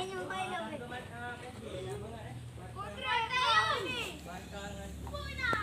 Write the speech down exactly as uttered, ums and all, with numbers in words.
yung kayo. Tumat ang akin. Mga eh. Kutre, tayo ni. Bantangan. Muna.